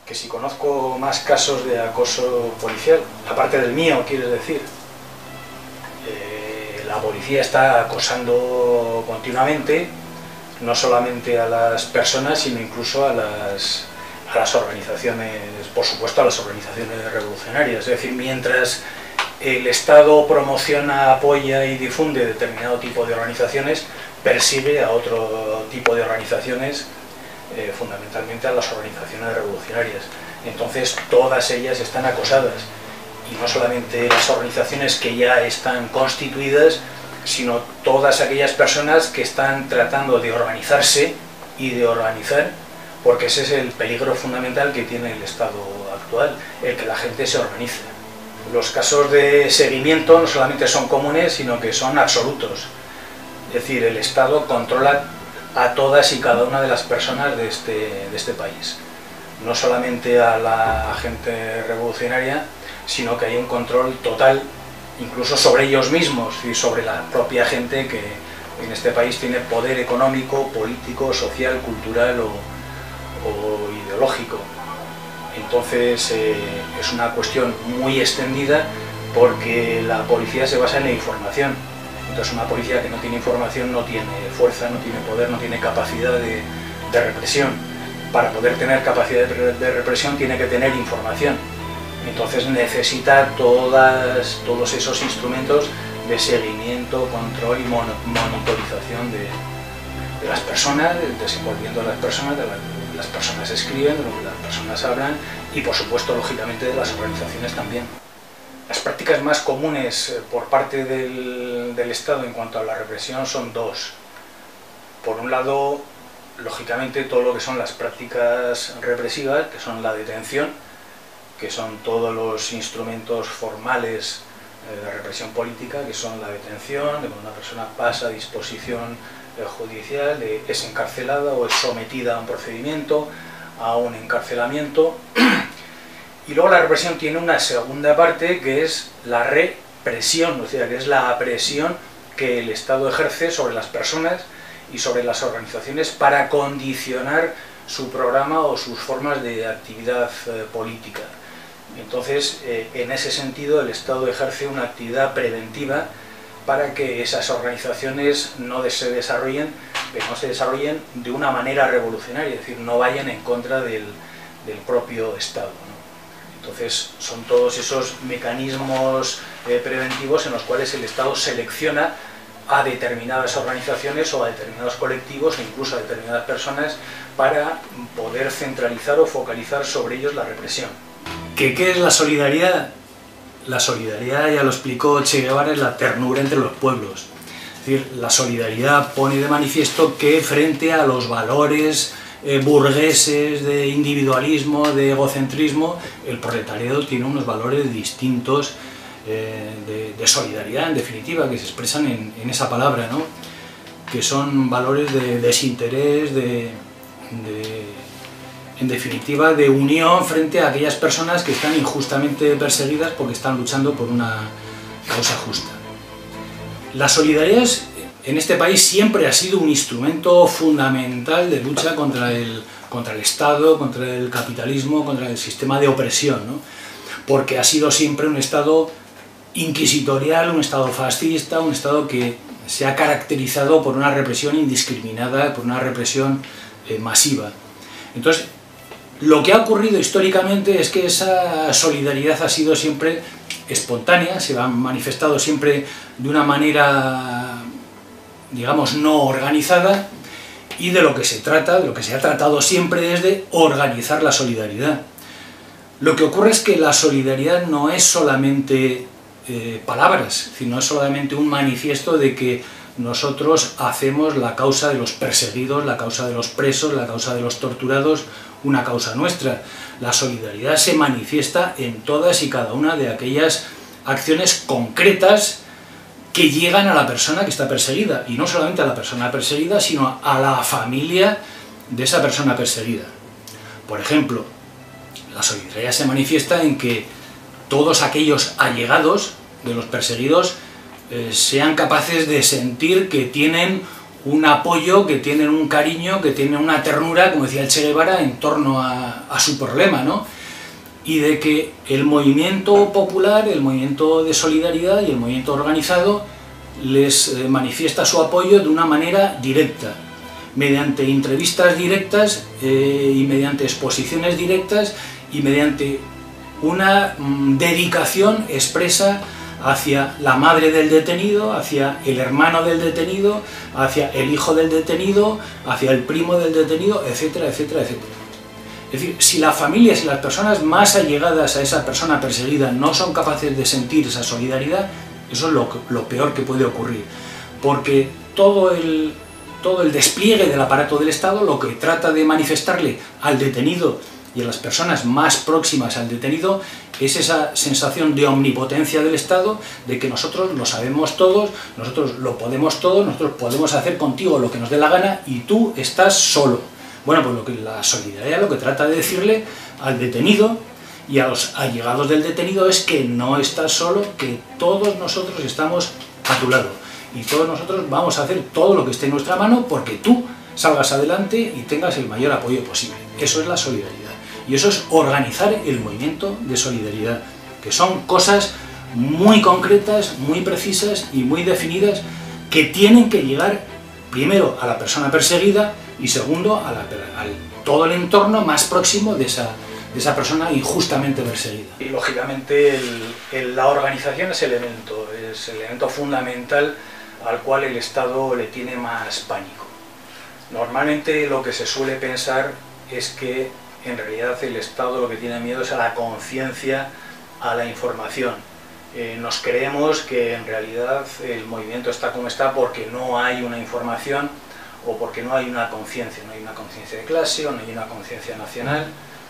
que si conozco más casos de acoso policial, aparte del mío, quieres decir. La policía está acosando continuamente, no solamente a las personas, sino incluso a las organizaciones, por supuesto a las organizaciones revolucionarias. Es decir, mientras el Estado promociona, apoya y difunde determinado tipo de organizaciones, persigue a otro tipo de organizaciones, fundamentalmente a las organizaciones revolucionarias. Entonces todas ellas están acosadas, y no solamente las organizaciones que ya están constituidas, sino todas aquellas personas que están tratando de organizarse y de organizar, porque ese es el peligro fundamental que tiene el Estado actual, el que la gente se organice. Los casos de seguimiento no solamente son comunes, sino que son absolutos. Es decir, el Estado controla a todas y cada una de las personas de este país. No solamente a la gente revolucionaria, sino que hay un control total, incluso sobre ellos mismos y sobre la propia gente que en este país tiene poder económico, político, social, cultural o ideológico. Entonces es una cuestión muy extendida, porque la policía se basa en la información. Entonces una policía que no tiene información no tiene fuerza, no tiene poder, no tiene capacidad de represión. Para poder tener capacidad de represión tiene que tener información. Entonces necesita todos esos instrumentos de seguimiento, control y monitorización de las personas, del desenvolvimiento de las personas escriben, de lo que las personas hablan, y por supuesto, lógicamente, de las organizaciones también. Las prácticas más comunes por parte del Estado en cuanto a la represión son dos. Por un lado, lógicamente, todo lo que son las prácticas represivas, que son la detención, que son todos los instrumentos formales de represión política, que son la detención, de que una persona pasa a disposición judicial, es encarcelada o es sometida a un procedimiento, a un encarcelamiento. Y luego la represión tiene una segunda parte, que es la represión, o sea, que es la presión que el Estado ejerce sobre las personas y sobre las organizaciones para condicionar su programa o sus formas de actividad política. Entonces, en ese sentido, el Estado ejerce una actividad preventiva para que esas organizaciones no se desarrollen de una manera revolucionaria, es decir, no vayan en contra del propio Estado, ¿no? Entonces, son todos esos mecanismos preventivos en los cuales el Estado selecciona a determinadas organizaciones o a determinados colectivos o incluso a determinadas personas para poder centralizar o focalizar sobre ellos la represión. ¿Qué es la solidaridad? La solidaridad, ya lo explicó Che Guevara, es la ternura entre los pueblos. Es decir, la solidaridad pone de manifiesto que frente a los valores burgueses de individualismo, de egocentrismo, el proletariado tiene unos valores distintos de solidaridad, en definitiva, que se expresan en esa palabra, ¿no? Que son valores de desinterés, en definitiva, de unión frente a aquellas personas que están injustamente perseguidas porque están luchando por una causa justa. La solidaridad en este país siempre ha sido un instrumento fundamental de lucha contra el Estado, contra el capitalismo, contra el sistema de opresión, ¿no? Porque ha sido siempre un Estado inquisitorial, un Estado fascista, un Estado que se ha caracterizado por una represión indiscriminada, por una represión masiva. Entonces, lo que ha ocurrido históricamente es que esa solidaridad ha sido siempre espontánea, se ha manifestado siempre de una manera, digamos, no organizada, y de lo que se trata, de lo que se ha tratado siempre es de organizar la solidaridad. Lo que ocurre es que la solidaridad no es solamente palabras, sino es solamente un manifiesto de que nosotros hacemos la causa de los perseguidos, la causa de los presos, la causa de los torturados, una causa nuestra. La solidaridad se manifiesta en todas y cada una de aquellas acciones concretas que llegan a la persona que está perseguida, y no solamente a la persona perseguida, sino a la familia de esa persona perseguida. Por ejemplo, la solidaridad se manifiesta en que todos aquellos allegados de los perseguidos sean capaces de sentir que tienen un apoyo, que tienen un cariño, que tienen una ternura, como decía el Che Guevara, en torno a su problema, ¿no? Y de que el movimiento popular, el movimiento de solidaridad y el movimiento organizado les manifiesta su apoyo de una manera directa, mediante entrevistas directas y mediante exposiciones directas y mediante una dedicación expresa hacia la madre del detenido, hacia el hermano del detenido, hacia el hijo del detenido, hacia el primo del detenido, etcétera, etcétera, etcétera. Es decir, si las familias y las personas más allegadas a esa persona perseguida no son capaces de sentir esa solidaridad, eso es lo peor que puede ocurrir, porque todo el despliegue del aparato del Estado lo que trata de manifestarle al detenido y a las personas más próximas al detenido es esa sensación de omnipotencia del Estado, de que nosotros lo sabemos todos, nosotros lo podemos todo, nosotros podemos hacer contigo lo que nos dé la gana y tú estás solo. Bueno, pues la solidaridad lo que trata de decirle al detenido y a los allegados del detenido es que no estás solo, que todos nosotros estamos a tu lado y todos nosotros vamos a hacer todo lo que esté en nuestra mano porque tú salgas adelante y tengas el mayor apoyo posible. Eso es la solidaridad y eso es organizar el movimiento de solidaridad, que son cosas muy concretas, muy precisas y muy definidas que tienen que llegar primero a la persona perseguida y segundo a todo el entorno más próximo de esa persona injustamente perseguida. Y lógicamente la organización es el elemento fundamental al cual el Estado le tiene más pánico. Normalmente lo que se suele pensar es que en realidad el Estado lo que tiene miedo es a la conciencia, a la información. Nos creemos que en realidad el movimiento está como está porque no hay una información o porque no hay una conciencia, no hay una conciencia de clase o no hay una conciencia nacional.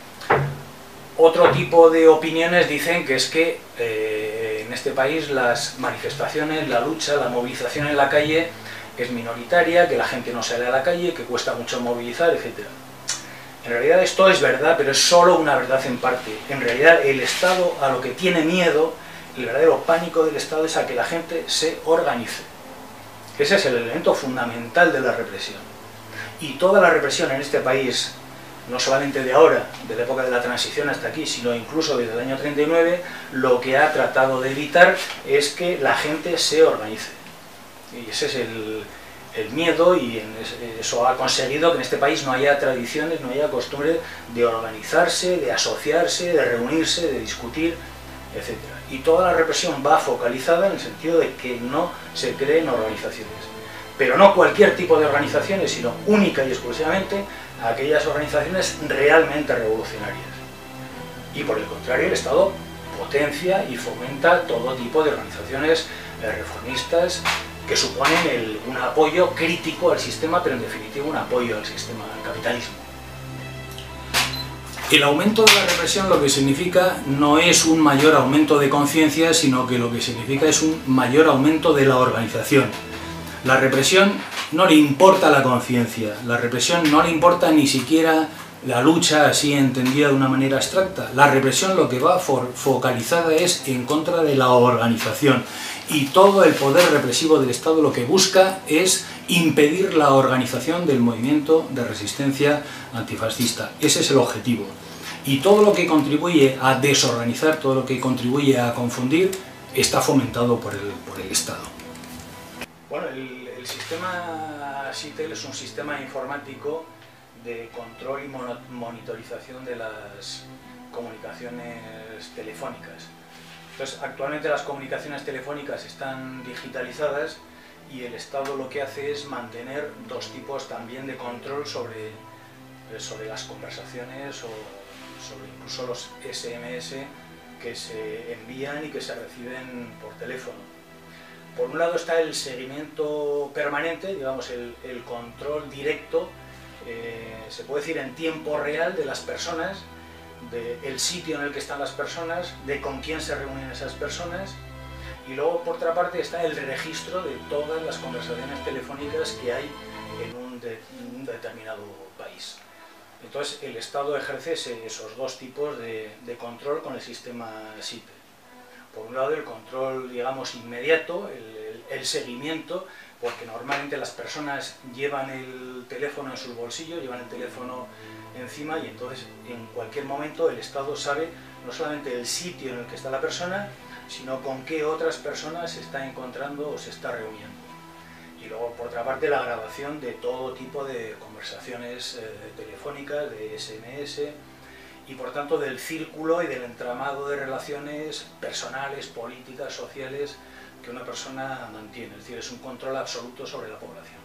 Otro tipo de opiniones dicen que es que en este país las manifestaciones, la lucha, la movilización en la calle es minoritaria, que la gente no sale a la calle, que cuesta mucho movilizar, etc. En realidad esto es verdad, pero es solo una verdad en parte. En realidad el Estado a lo que tiene miedo, el verdadero pánico del Estado es a que la gente se organice. Ese es el elemento fundamental de la represión. Y toda la represión en este país, no solamente de ahora, de la época de la transición hasta aquí, sino incluso desde el año 39, lo que ha tratado de evitar es que la gente se organice. Y ese es el miedo, y eso ha conseguido que en este país no haya tradiciones, no haya costumbre de organizarse, de asociarse, de reunirse, de discutir, etc. Y toda la represión va focalizada en el sentido de que no se creen organizaciones. Pero no cualquier tipo de organizaciones, sino única y exclusivamente aquellas organizaciones realmente revolucionarias. Y por el contrario, el Estado potencia y fomenta todo tipo de organizaciones reformistas que suponen un apoyo crítico al sistema, pero en definitiva un apoyo al sistema, al capitalismo. El aumento de la represión lo que significa no es un mayor aumento de conciencia, sino que lo que significa es un mayor aumento de la organización. La represión no le importa la conciencia, la represión no le importa ni siquiera la lucha así entendida de una manera abstracta. La represión lo que va focalizada es en contra de la organización, y todo el poder represivo del Estado lo que busca es impedir la organización del movimiento de resistencia antifascista. Ese es el objetivo. Y todo lo que contribuye a desorganizar, todo lo que contribuye a confundir, está fomentado por el Estado. Bueno, el sistema SITEL es un sistema informático de control y monitorización de las comunicaciones telefónicas. Entonces, actualmente las comunicaciones telefónicas están digitalizadas y el Estado lo que hace es mantener dos tipos también de control sobre las conversaciones o sobre incluso los SMS que se envían y que se reciben por teléfono. Por un lado está el seguimiento permanente, digamos el control directo, se puede decir en tiempo real, de las personas, del sitio en el que están las personas, de con quién se reúnen esas personas, y luego por otra parte está el registro de todas las conversaciones telefónicas que hay en un determinado país. Entonces el Estado ejerce esos dos tipos de control con el sistema SITEL. Por un lado el control, digamos, inmediato, el seguimiento, porque normalmente las personas llevan el teléfono en sus bolsillos, llevan el teléfono encima, y entonces en cualquier momento el Estado sabe no solamente el sitio en el que está la persona, sino con qué otras personas se está encontrando o se está reuniendo. Y luego, por otra parte, la grabación de todo tipo de conversaciones telefónicas, de SMS, y por tanto del círculo y del entramado de relaciones personales, políticas, sociales, que una persona mantiene. Es decir, es un control absoluto sobre la población.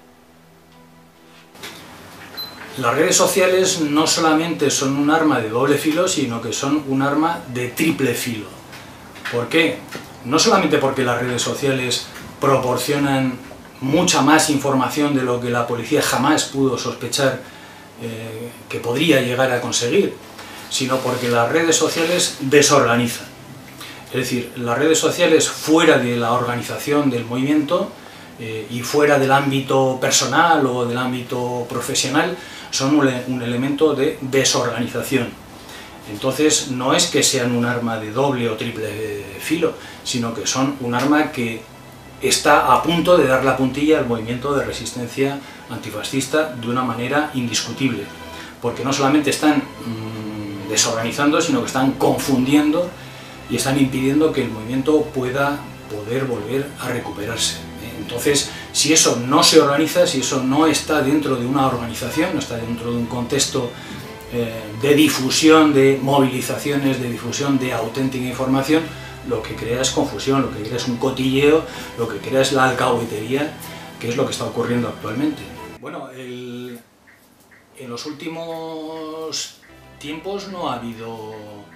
Las redes sociales no solamente son un arma de doble filo, sino que son un arma de triple filo. ¿Por qué? No solamente porque las redes sociales proporcionan mucha más información de lo que la policía jamás pudo sospechar que podría llegar a conseguir, sino porque las redes sociales desorganizan. Es decir, las redes sociales fuera de la organización del movimiento y fuera del ámbito personal o del ámbito profesional son un elemento de desorganización. Entonces no es que sean un arma de doble o triple filo, sino que son un arma que está a punto de dar la puntilla al movimiento de resistencia antifascista de una manera indiscutible, porque no solamente están desorganizando, sino que están confundiendo y están impidiendo que el movimiento pueda volver a recuperarse. Entonces, si eso no se organiza, si eso no está dentro de una organización, no está dentro de un contexto de difusión, de movilizaciones, de difusión de auténtica información, lo que crea es confusión, lo que crea es un cotilleo, lo que crea es la alcahuetería, que es lo que está ocurriendo actualmente. Bueno, en los últimos tiempos no ha habido,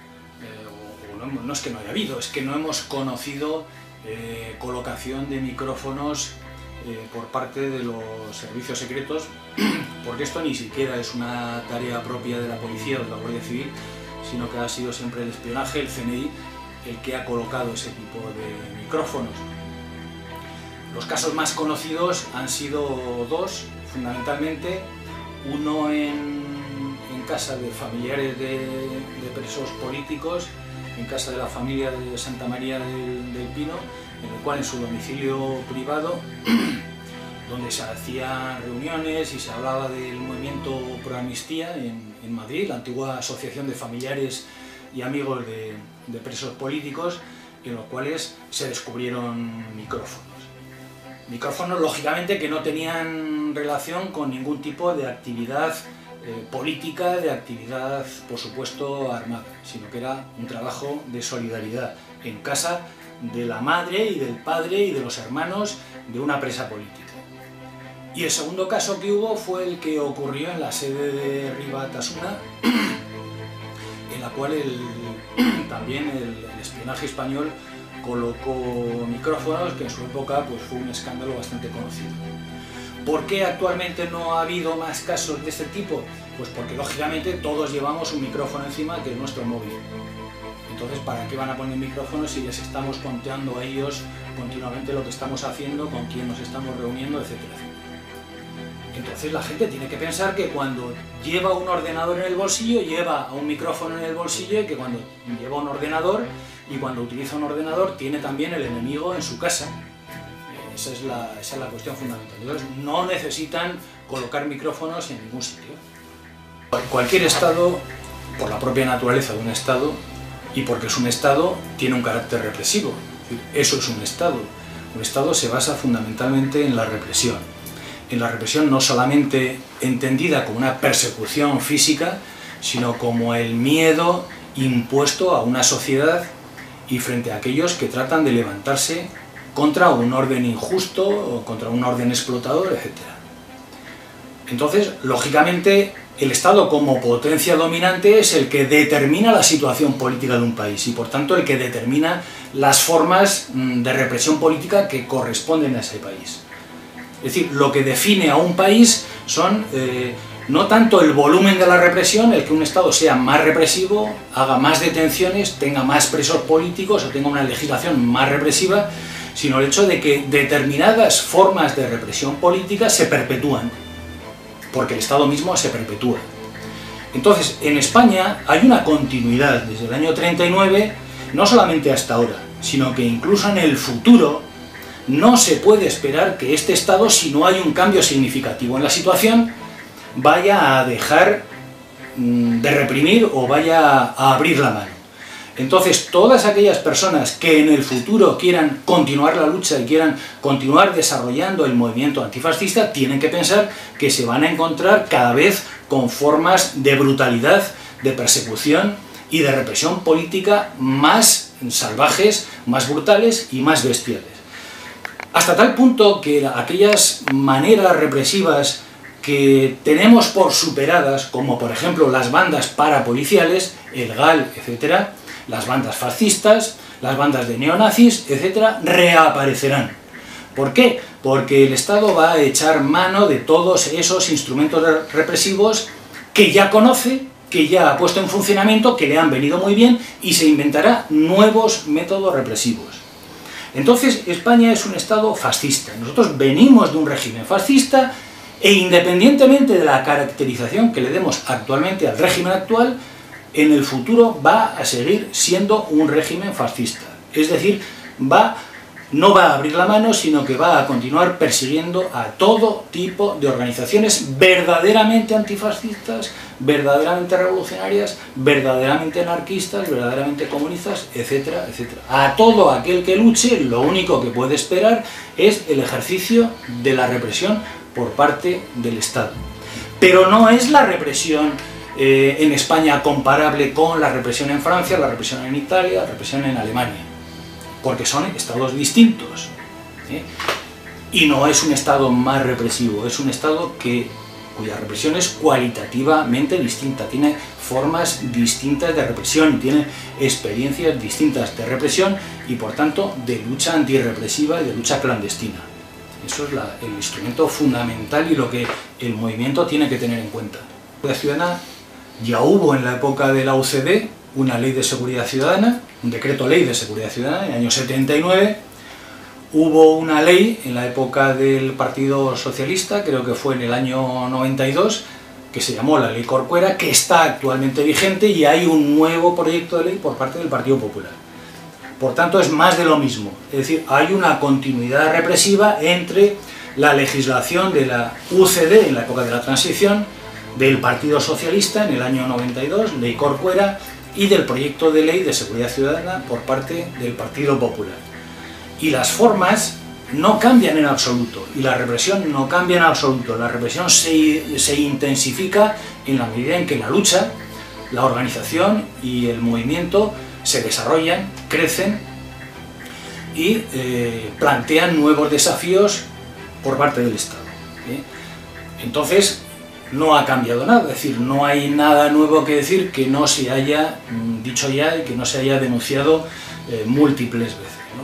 no es que no haya habido, es que no hemos conocido colocación de micrófonos por parte de los servicios secretos, porque esto ni siquiera es una tarea propia de la policía o de la Guardia Civil, sino que ha sido siempre el espionaje, el CNI, el que ha colocado ese tipo de micrófonos. Los casos más conocidos han sido dos, fundamentalmente, uno en casa de familiares de presos políticos, en casa de la familia de Santa María del Pino, en el cual en su domicilio privado, donde se hacían reuniones y se hablaba del movimiento pro amnistía en Madrid, la antigua asociación de familiares y amigos de presos políticos, en los cuales se descubrieron micrófonos. Micrófonos, lógicamente, que no tenían relación con ningún tipo de actividad política, de actividad, por supuesto, armada, sino que era un trabajo de solidaridad en casa de la madre y del padre y de los hermanos de una presa política. Y el segundo caso que hubo fue el que ocurrió en la sede de Ribatasuna, en la cual también el espionaje español colocó micrófonos, que en su época pues, fue un escándalo bastante conocido. ¿Por qué actualmente no ha habido más casos de este tipo? Pues porque lógicamente todos llevamos un micrófono encima, que es nuestro móvil. Entonces, ¿para qué van a poner micrófonos si les estamos contando a ellos continuamente lo que estamos haciendo, con quién nos estamos reuniendo, etcétera, etcétera? Entonces la gente tiene que pensar que cuando lleva un ordenador en el bolsillo, lleva un micrófono en el bolsillo, y que cuando lleva un ordenador y cuando utiliza un ordenador tiene también el enemigo en su casa. Esa es la cuestión fundamental. Entonces no necesitan colocar micrófonos en ningún sitio. Cualquier Estado, por la propia naturaleza de un Estado, y porque es un Estado, tiene un carácter represivo. Eso es un Estado. Un Estado se basa fundamentalmente en la represión. En la represión no solamente entendida como una persecución física, sino como el miedo impuesto a una sociedad y frente a aquellos que tratan de levantarse contra un orden injusto, o contra un orden explotador, etc. Entonces, lógicamente, el Estado como potencia dominante es el que determina la situación política de un país y, por tanto, el que determina las formas de represión política que corresponden a ese país. Es decir, lo que define a un país son no tanto el volumen de la represión, el que un Estado sea más represivo, haga más detenciones, tenga más presos políticos o tenga una legislación más represiva, sino el hecho de que determinadas formas de represión política se perpetúan, porque el Estado mismo se perpetúa. Entonces, en España hay una continuidad desde el año 39, no solamente hasta ahora, sino que incluso en el futuro no se puede esperar que este Estado, si no hay un cambio significativo en la situación, vaya a dejar de reprimir o vaya a abrir la mano. Entonces, todas aquellas personas que en el futuro quieran continuar la lucha y quieran continuar desarrollando el movimiento antifascista, tienen que pensar que se van a encontrar cada vez con formas de brutalidad, de persecución y de represión política más salvajes, más brutales y más bestiales. Hasta tal punto que aquellas maneras represivas que tenemos por superadas, como por ejemplo las bandas parapoliciales, el GAL, etc., las bandas fascistas, las bandas de neonazis, etc., reaparecerán. ¿Por qué? Porque el Estado va a echar mano de todos esos instrumentos represivos que ya conoce, que ya ha puesto en funcionamiento, que le han venido muy bien, y se inventará nuevos métodos represivos. Entonces, España es un Estado fascista. Nosotros venimos de un régimen fascista e independientemente de la caracterización que le demos actualmente al régimen actual, en el futuro va a seguir siendo un régimen fascista. Es decir, no va a abrir la mano, sino que va a continuar persiguiendo a todo tipo de organizaciones verdaderamente antifascistas, verdaderamente revolucionarias, verdaderamente anarquistas, verdaderamente comunistas, etcétera, etcétera. A todo aquel que luche, lo único que puede esperar es el ejercicio de la represión por parte del Estado. Pero no es la represión en España comparable con la represión en Francia, la represión en Italia, la represión en Alemania, porque son estados distintos, ¿eh? Y no es un estado más represivo, es un estado cuya represión es cualitativamente distinta, tiene formas distintas de represión y tiene experiencias distintas de represión y por tanto de lucha antirrepresiva y de lucha clandestina. Eso es el instrumento fundamental y lo que el movimiento tiene que tener en cuenta. La ciudadana ya hubo en la época de la UCD una ley de seguridad ciudadana, un decreto ley de seguridad ciudadana en el año 79, hubo una ley en la época del Partido Socialista, creo que fue en el año 92, que se llamó la Ley Corcuera, que está actualmente vigente y hay un nuevo proyecto de ley por parte del Partido Popular. Por tanto, es más de lo mismo, es decir, hay una continuidad represiva entre la legislación de la UCD en la época de la transición, del Partido Socialista en el año 92, Ley Corcuera, y del proyecto de ley de seguridad ciudadana por parte del Partido Popular. Y las formas no cambian en absoluto, y la represión no cambia en absoluto. La represión se intensifica en la medida en que la lucha, la organización y el movimiento se desarrollan, crecen y plantean nuevos desafíos por parte del Estado, ¿eh? Entonces, no ha cambiado nada, es decir, no hay nada nuevo que decir que no se haya dicho ya y que no se haya denunciado múltiples veces, ¿no?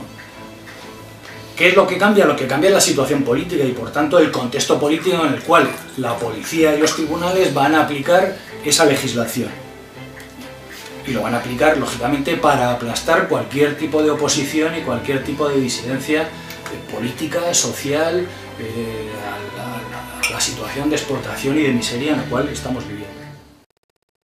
¿Qué es lo que cambia? Lo que cambia es la situación política y por tanto el contexto político en el cual la policía y los tribunales van a aplicar esa legislación. Y lo van a aplicar, lógicamente, para aplastar cualquier tipo de oposición y cualquier tipo de disidencia política, social, a la situación de explotación y de miseria en la cual estamos viviendo.